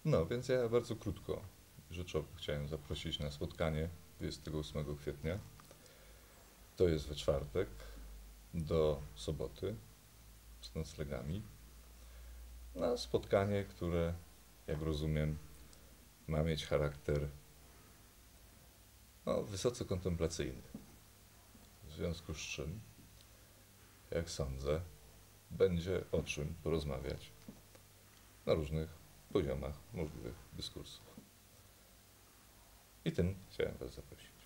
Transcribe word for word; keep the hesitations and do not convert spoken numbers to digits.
No, więc ja bardzo krótko, rzeczowo chciałem zaprosić na spotkanie dwudziestego ósmego kwietnia. To jest we czwartek do soboty z noclegami. Na spotkanie, które, jak rozumiem, ma mieć charakter no, wysoce kontemplacyjny. W związku z czym, jak sądzę, będzie o czym porozmawiać na różnych poziomach możliwych dyskursów. I tym chciałem Was zaprosić.